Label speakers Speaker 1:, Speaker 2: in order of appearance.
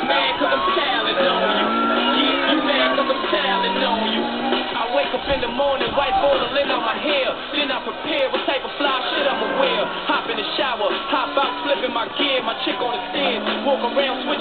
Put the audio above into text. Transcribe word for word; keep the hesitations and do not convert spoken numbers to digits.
Speaker 1: mad cause I'm talent on you. Yeah, you mad cause I'm talent on you. I wake up in the morning, white boiler lit on my hair. Then I prepare what type of fly shit I'ma wear. Hop in the shower, hop out, flipping my gear. My chick on the stand, walk around, switch